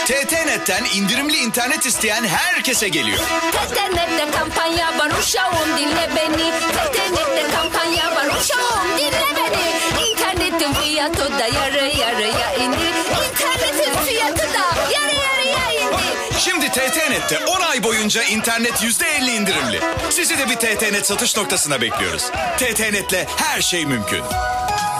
TTNet'ten indirimli internet isteyen herkese geliyor. TTNet'te kampanya var uşağım dinle beni. TTNet'te kampanya var uşağım dinle beni. İnternetin fiyatı da yarı yarıya indi. İnternetin fiyatı da yarı yarıya indi. Şimdi TTNet'te 10 ay boyunca internet %50 indirimli. Sizi de bir TTNet satış noktasına bekliyoruz. TTNet'le her şey mümkün.